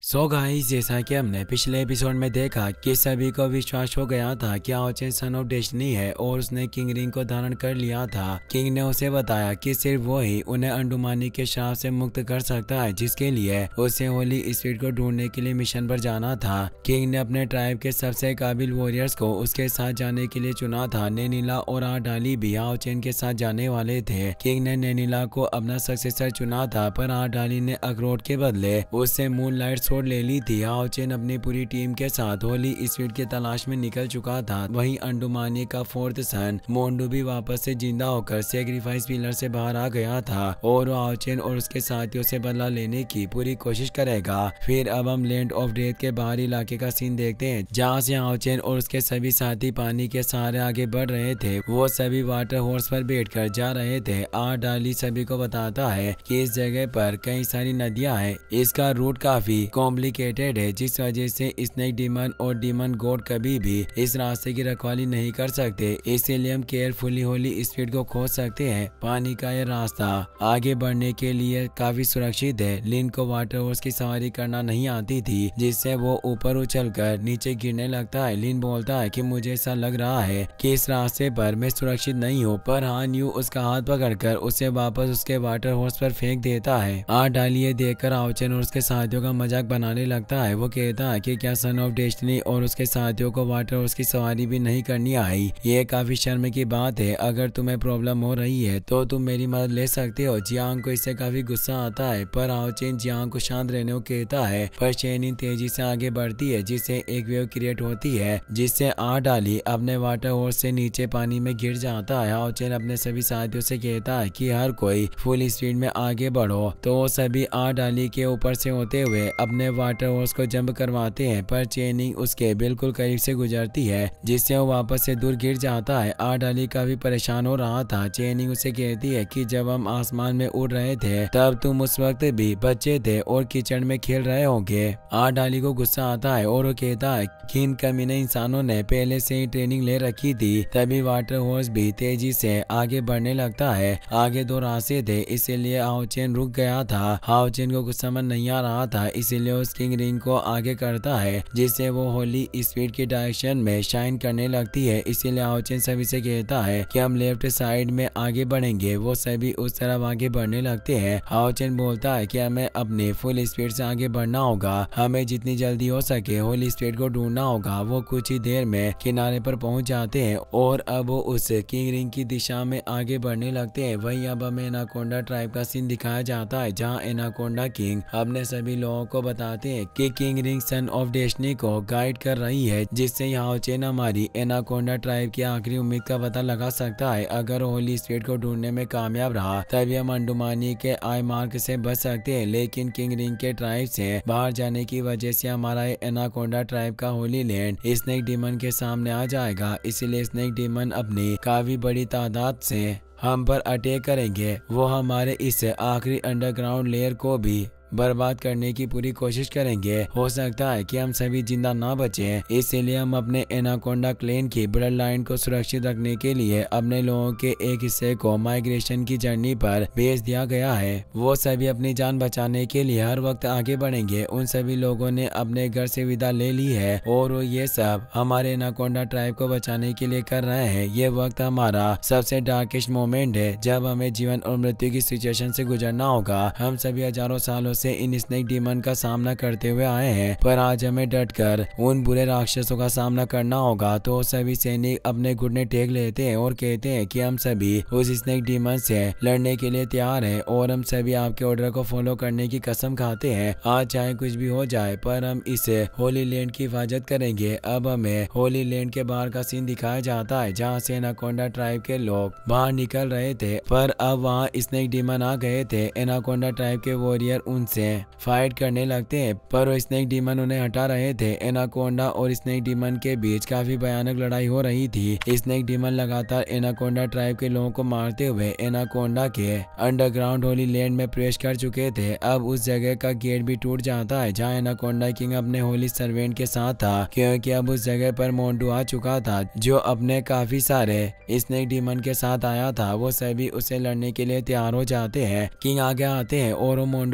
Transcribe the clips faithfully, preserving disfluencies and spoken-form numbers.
So guys, जैसा कि हमने पिछले एपिसोड में देखा कि सभी को विश्वास हो गया था कि आओचेन सन ऑफ डेस्टिनी है और उसने किंग रिंग को धारण कर लिया था। किंग ने उसे बताया कि सिर्फ वो ही उन्हें अंडुमानी के श्राप से मुक्त कर सकता है, जिसके लिए उसे होली स्पिरिट को ढूंढने के लिए मिशन पर जाना था। किंग ने अपने ट्राइब के सबसे काबिल वॉरियर्स को उसके साथ जाने के लिए चुना था। नैनीला और आडाली भी आओचेन के साथ जाने वाले थे। किंग ने नैनीला को अपना सक्सेसर चुना था, पर आडाली ने अखरोट के बदले उससे मून लाइट छोड़ ले ली थी। आओचेन अपनी पूरी टीम के साथ होली स्पिरिट की तलाश में निकल चुका था। वहीं अंडुमानी का फोर्थ सन मोंडू भी वापस से जिंदा होकर सेक्रीफाइस पिलर से बाहर आ गया था और वो आओचेन और उसके साथियों से बदला लेने की पूरी कोशिश करेगा। फिर अब हम लैंड ऑफ डेथ के बाहरी इलाके का सीन देखते हैं, जहाँ से आओचेन और उसके सभी साथी पानी के सहारे आगे बढ़ रहे थे। वो सभी वाटर हॉर्स पर बैठकर जा रहे थे। आडाली सभी को बताता है कि इस जगह पर कई सारी नदियां हैं। इसका रूट काफी कॉम्प्लिकेटेड है, जिस वजह से स्नेक डीमन और डीमन गॉड कभी भी इस रास्ते की रखवाली नहीं कर सकते। इसीलिए हम केयरफुली होली स्पिरिट को खोज सकते हैं। पानी का यह रास्ता आगे बढ़ने के लिए काफी सुरक्षित है। लिन को वाटर हॉर्स की सवारी करना नहीं आती थी, जिससे वो ऊपर उछलकर नीचे गिरने लगता है। लिन बोलता है कि मुझे ऐसा लग रहा है कि इस रास्ते पर मैं सुरक्षित नहीं हूँ, पर हान यू उसका हाथ पकड़कर उसे वापस उसके वाटर हॉर्स पर फेंक देता है। आडाली ये देखकर आओचेन और उसके साथियों का मजाक बनाने लगता है। वो कहता है कि क्या सन ऑफ डेस्टिनी और उसके साथियों को वाटर हॉर्स की सवारी भी नहीं करनी आई। ये काफी शर्म की बात है। अगर तुम्हें प्रॉब्लम हो रही है तो तुम मेरी मदद ले सकते हो। जियांग को इससे काफी गुस्सा आता है, पर आओचेन जियांग को शांत रहने को कहता है। पर चेनिन तेजी से आगे बढ़ती है, जिससे एक वेव क्रिएट होती है, जिससे आडाली अपने वाटर हॉर्स से नीचे पानी में गिर जाता है। आओचेन अपने सभी साथियों से कहता है कि हर कोई फुल स्पीड में आगे बढ़ो, तो वो सभी आडाली के ऊपर से होते हुए अपने वाटर हॉर्स को जंप करवाते हैं, पर चेनिंग उसके बिल्कुल करीब से गुजरती है, जिससे वो वापस से दूर गिर जाता है। आडाली काफी परेशान हो रहा था। चेनिंग उसे कहती है कि जब हम आसमान में उड़ रहे थे तब तुम उस वक्त भी बच्चे थे और कीचड़ में खेल रहे होंगे। आडाली को गुस्सा आता है और वो कहता है कि इन कमीने इंसानों ने पहले से ही ट्रेनिंग ले रखी थी। तभी वाटर हॉर्स भी तेजी से आगे बढ़ने लगता है। आगे दो रास्ते थे, इसीलिए आओचेन रुक गया था। आओचेन को गुस्सा मन नहीं आ रहा था, इसीलिए उस किंग रिंग को आगे करता है, जिससे वो होली स्पीड की डायरेक्शन में शाइन करने लगती है। इसीलिए आओचेन सभी से कहता है कि हम लेफ्ट साइड में आगे बढ़ेंगे। वो सभी उस तरफ आगे बढ़ने लगते हैं। आओचेन बोलता है कि हमें अपनी फुल स्पीड से आगे बढ़ना होगा। हमें जितनी जल्दी हो सके होली स्पीड को ढूंढना होगा। वो कुछ ही देर में किनारे पर पहुंच जाते हैं और अब वो उस किंग रिंग की दिशा में आगे बढ़ने लगते हैं। वहीं अब हमें एनाकोंडा ट्राइब का सीन दिखाया जाता है, जहाँ एनाकोंडा किंग अपने सभी लोगों को बताते हैं कि king ring son of destiny को गाइड कर रही है, जिससे आओचेन हमारी एनाकोंडा ट्राइब की आखिरी उम्मीद का पता लगा सकता है। अगर होली स्पिरिट को ढूंढने में कामयाब रहा तभी हम अंडुमानी के आई मार्क से बच सकते हैं, लेकिन किंग रिंग के ट्राइब से बाहर जाने की वजह से हमारा एनाकोंडा ट्राइब का होली लैंड स्नेक डीमन के सामने आ जाएगा। इसलिए स्नेक डीमन अपनी काफी बड़ी तादाद से हम पर अटैक करेंगे। वो हमारे इस आखिरी अंडरग्राउंड लेयर को भी बर्बाद करने की पूरी कोशिश करेंगे। हो सकता है कि हम सभी जिंदा ना बचें, इसीलिए हम अपने एनाकोंडा क्लेन की ब्लड लाइन को सुरक्षित रखने के लिए अपने लोगों के एक हिस्से को माइग्रेशन की जर्नी पर भेज दिया गया है। वो सभी अपनी जान बचाने के लिए हर वक्त आगे बढ़ेंगे। उन सभी लोगों ने अपने घर से विदा ले ली है और वो ये सब हमारे एनाकोंडा ट्राइब को बचाने के लिए कर रहे हैं। ये वक्त हमारा सबसे डार्केस्ट मोमेंट है, जब हमें जीवन और मृत्यु की सिचुएशन से गुजरना होगा। हम सभी हजारों सालों से इन स्नेक डीमन का सामना करते हुए आए हैं, पर आज हमें डटकर उन बुरे राक्षसों का सामना करना होगा। तो सभी सैनिक अपने घुटने टेक लेते हैं और कहते हैं कि हम सभी उस स्नेक डीमन से लड़ने के लिए तैयार हैं और हम सभी आपके ऑर्डर को फॉलो करने की कसम खाते हैं। आज चाहे कुछ भी हो जाए, पर हम इस होली लैंड की हिफाजत करेंगे। अब हमें होली लैंड के बाहर का सीन दिखाया जाता है, जहाँ से एनाकोंडा ट्राइब के लोग बाहर निकल रहे थे, पर अब वहाँ स्नेक डीमन आ गए थे। एनाकोंडा ट्राइब के वॉरियर उनसे फाइट करने लगते हैं, पर वो स्नेक डीमन उन्हें हटा रहे थे। एनाकोंडा और स्नेक डीमन के बीच काफी भयानक लड़ाई हो रही थी। स्नेक डीमन लगातार एनाकोंडा ट्राइब के लोगों को मारते हुए एनाकोंडा के अंडरग्राउंड होली लैंड में प्रवेश कर चुके थे। अब उस जगह का गेट भी टूट जाता है, जहाँ एनाकोंडा किंग अपने होली सर्वेंट के साथ था, क्योंकि अब उस जगह पर मोंडू आ चुका था, जो अपने काफी सारे स्नेक डीमन के साथ आया था। वो सभी उसे लड़ने के लिए तैयार हो जाते हैं। किंग आगे आते हैं और वो मोंडू से कहते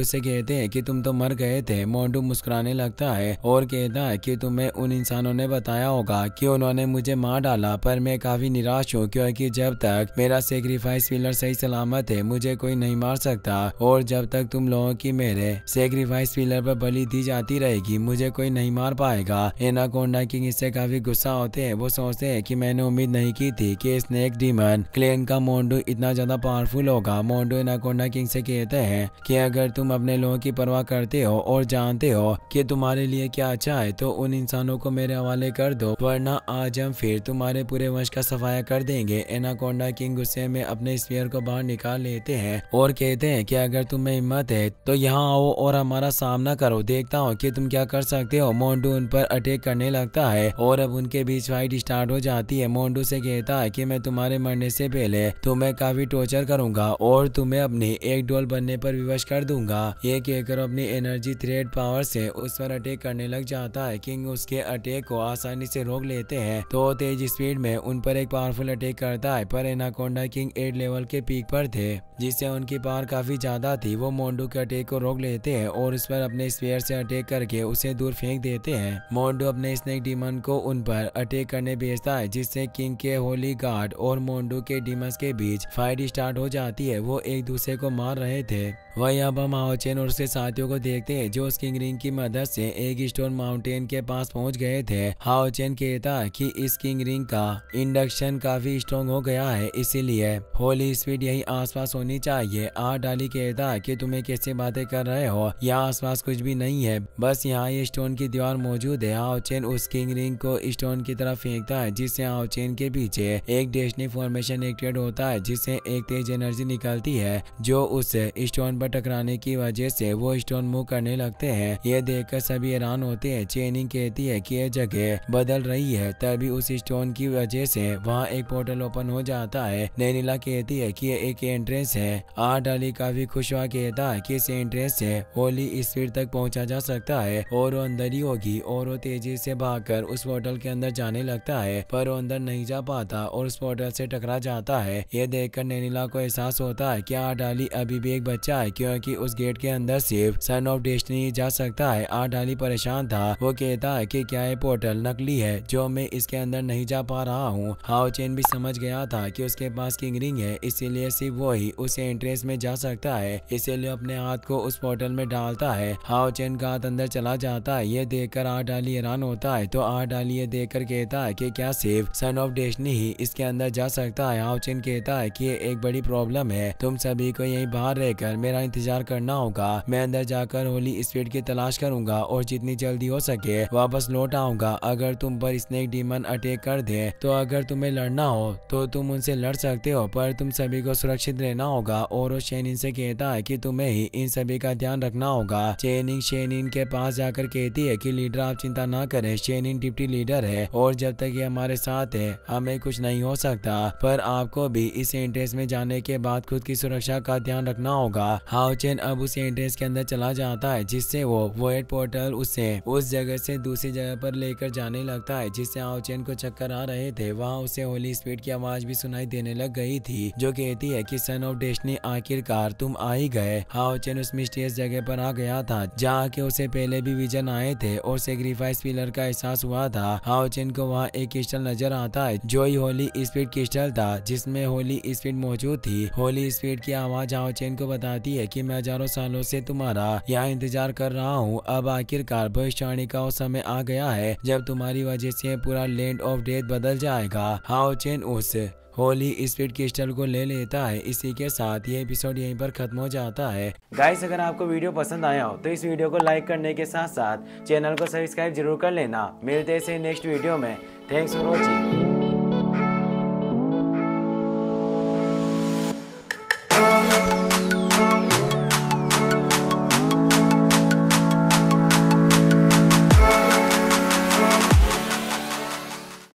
कहते हैं कि तुम तो मर गए थे। मोंडू मुस्कुराने लगता है और कहता है कि तुम्हें उन इंसानों ने बताया होगा कि उन्होंने मुझे मार डाला, पर मैं काफी निराश हूँ क्योंकि जब तक मेरा सेक्रीफाइस पिलर सही सलामत है मुझे कोई नहीं मार सकता, और जब तक तुम लोगों की मेरे सेक्रीफाइस पिलर पर बलि दी जाती रहेगी मुझे कोई नहीं मार पाएगा। एनाकोंडा किंग इससे काफी गुस्सा होते हैं। वो सोचते हैं कि मैंने उम्मीद नहीं की थी कि स्नेक डीमन क्लेन का मोंडू इतना ज्यादा पावरफुल होगा। मोंडू एनाकोंडा किंग से कहते हैं कि अगर तुम अपने लोगों की परवाह करते हो और जानते हो कि तुम्हारे लिए क्या अच्छा है तो उन इंसानों को मेरे हवाले कर दो, वरना आज हम फिर तुम्हारे पूरे वंश का सफाया कर देंगे। एनाकोंडा किंग गुस्से में अपने स्फीयर को बाहर निकाल लेते हैं और कहते हैं कि अगर तुम्हें हिम्मत है तो यहाँ आओ और हमारा सामना करो, देखता हूँ कि तुम क्या कर सकते हो। मोंडू उन पर अटैक करने लगता है और अब उनके बीच फाइट स्टार्ट हो जाती है। मोंडू से कहता है कि मैं तुम्हारे मरने से पहले तुम्हें काफी टॉर्चर करूंगा और तुम्हें अपनी एक डॉल बनने पर विवश कर दूंगा। ये कहकर अपनी एनर्जी थ्रेड पावर से उस पर अटैक करने लग जाता है। किंग उसके अटैक को आसानी से रोक लेते हैं तो तेज स्पीड में उन पर एक पावरफुल अटैक करता है, पर एनाकोंडा किंग एट लेवल के पीक पर थे जिससे उनकी पावर काफी ज्यादा थी। वो मोंडू के अटैक को रोक लेते हैं और उस पर अपने स्फीयर से अटैक करके उसे दूर फेंक देते हैं। मोंडू अपने स्नेक डीमन को उन पर अटैक करने भेजता है जिससे किंग के होली गार्ड और मोंडू के डीमंस के बीच फाइट स्टार्ट हो जाती है। वो एक दूसरे को मार रहे थे। वही अब हम हाओचेन और उसके साथियों को देखते हैं जो उस किंग रिंग की मदद से एक स्टोन माउंटेन के पास पहुंच गए थे। हाओचेन कहता है कि इस किंग रिंग का इंडक्शन काफी स्ट्रॉन्ग हो गया है, इसीलिए होली स्पीड यही आसपास होनी चाहिए। आ डाली कहता है कि तुम्हें कैसे बातें कर रहे हो, यहाँ आसपास कुछ भी नहीं है, बस यहाँ ये स्टोन की दीवार मौजूद है। हाओचेन उस किंग रिंग को स्टोन की तरफ फेंकता है जिससे हाओचेन के पीछे एक डेस्टिनी फॉर्मेशन एक्टिवेट होता है जिससे एक तेज एनर्जी निकलती है जो उस स्टोन टकराने की वजह से वो स्टोन मूव करने लगते हैं। ये देखकर सभी हैरान होते हैं। चेनिंग कहती है कि यह जगह बदल रही है, तभी उस स्टोन की वजह से वहाँ एक पोर्टल ओपन हो जाता है। नैनीला कहती है कि ये एक एंट्रेंस है। आर डाली काफी खुश हुआ कहता है कि इस एंट्रेंस से होली स्पीड तक पहुंचा जा सकता है और वो अंदर ही होगी, और वो तेजी से भागकर उस पोर्टल के अंदर जाने लगता है, पर वो अंदर नहीं जा पाता और उस पोर्टल से टकरा जाता है। ये देखकर नैनीला को एहसास होता है कि आर डाली अभी भी एक बच्चा है क्योंकि उस गेट के अंदर सिर्फ सन ऑफ डेस्टिनी जा सकता है। आर डाली परेशान था। वो कहता है कि क्या ये पोर्टल नकली है जो मैं इसके अंदर नहीं जा पा रहा हूँ। हाओचेन भी समझ गया था कि उसके पास किंग रिंग है, इसीलिए सिर्फ वो ही उस एंट्रेंस में जा सकता है, इसीलिए अपने हाथ को उस पोर्टल में डालता है। हाओचेन का हाथ अंदर चला जाता है। ये देखकर आर डाली हैरान होता है तो आर डाली ये देखकर कहता है कि क्या सिर्फ सन ऑफ डेस्टिनी ही इसके अंदर जा सकता है। हाओचेन कहता है कि ये एक बड़ी प्रॉब्लम है, तुम सभी को यहीं बाहर रहकर मेरा इंतजार करना होगा। मैं अंदर जाकर होली स्पीड की तलाश करूंगा और जितनी जल्दी हो सके वापस लौट आऊंगा। अगर तुम पर स्नेक डीमन अटैक कर दे तो अगर तुम्हें लड़ना हो तो तुम उनसे लड़ सकते हो, पर तुम सभी को सुरक्षित रहना होगा। और वो शेनिन से कहता है कि तुम्हें ही इन सभी का ध्यान रखना होगा। चेनिंग शेनिन के पास जाकर कहती है कि लीडर आप चिंता ना करें, शेनिन डिप्टी लीडर है और जब तक ये हमारे साथ है हमें कुछ नहीं हो सकता, पर आपको भी इस एंट्रेंस में जाने के बाद खुद की सुरक्षा का ध्यान रखना होगा। हाओचेन अब उस एंट्रेंस के अंदर चला जाता है जिससे वो वॉइड पोर्टल उसे उस जगह से दूसरी जगह पर लेकर जाने लगता है जिससे हाओचेन को चक्कर आ रहे थे। वहाँ उसे होली स्पीड की आवाज भी सुनाई देने लग गई थी जो कहती है कि सन ऑफ डेस्टिनी आखिरकार तुम आ ही गए। हाओचेन उस मिस्टीरियस जगह पर आ गया था जहाँ के उसे पहले भी विजन आए थे और सेक्रीफाइस पिलर का एहसास हुआ था। हाओचेन को वहाँ एक क्रिस्टल नजर आता है जो ही होली स्पीड क्रिस्टल था जिसमें होली स्पीड मौजूद थी। होली स्पीड की आवाज हाओचेन को बताती है कि मैं हजारों सालों से तुम्हारा यहाँ इंतजार कर रहा हूँ। अब आखिरकार भविष्यवाणी का वो समय आ गया है जब तुम्हारी वजह से पूरा लैंड ऑफ डेथ बदल जाएगा। हाओचेन उस होली स्पीड क्रिस्टल को ले लेता है। इसी के साथ ये एपिसोड यहीं पर खत्म हो जाता है। गाइस, अगर आपको वीडियो पसंद आया हो तो इस वीडियो को लाइक करने के साथ साथ चैनल को सब्सक्राइब जरूर कर लेना। मिलते हैं नेक्स्ट वीडियो में। Thanks for watching.